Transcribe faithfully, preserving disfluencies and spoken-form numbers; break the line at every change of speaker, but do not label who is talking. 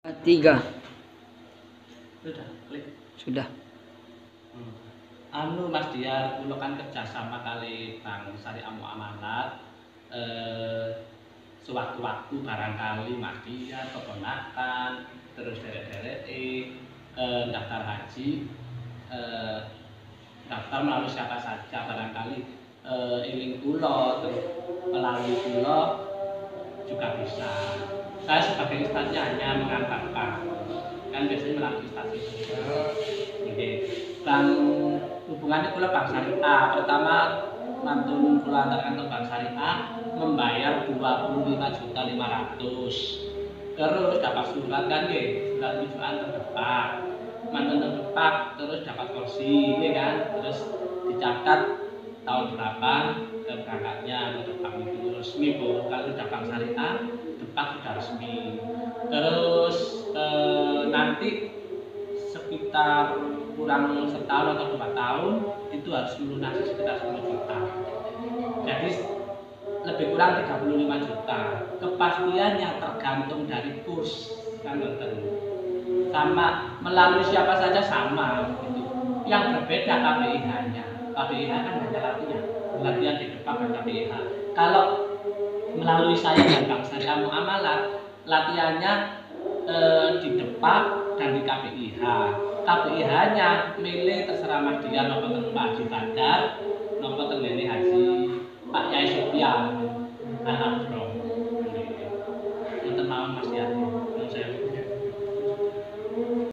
Tiga.
Sudah, klik.
Sudah.
Hmm. Anu Mas Diar, kula kan kerjasama kali Bank Syariah Muamalat. Eh, sewaktu-waktu barangkali Mas Diar keponakan, terus derek-derek eh, daftar haji, eh, daftar melalui siapa saja barangkali eh, iling kula, terus melalui kula juga bisa. Saya sebagai ustadznya hanya mengantarkan, kan biasanya melalui ustadz itu. Oke. Dan hubungannya kula Bank Syariah, pertama mantun kula antarkan ke Bank Syariah membayar dua puluh lima juta lima ratus. Terus dapat surat kan nggih, surat rujukan terdepak. Mantun terdepak terus dapat kursi, ya kan? Terus dicatat tahun berapa berangkatnya, depak itu resmi Bu. Kalau udah Bank Syariah, depak sudah resmi. Terus eh, nanti sekitar kurang setahun atau dua tahun itu harus melunasi sekitar sepuluh juta. Jadi lebih kurang tiga puluh lima juta. Kepastiannya tergantung dari kurs kan betul. Sama melalui siapa saja sama gitu. Yang berbeda K P I H-nya. K P I H kan hanya latihan, latihan di depan K P I H. Kalau melalui saya dan Bank Syariah Muamalat, latihannya eh, di depan dan di K P I H. K P I H-nya milih terserah Mas Diar nopo teng Pak Haji Badar, nopo teng Haji Pak Yai Sofyan Al-Abdro.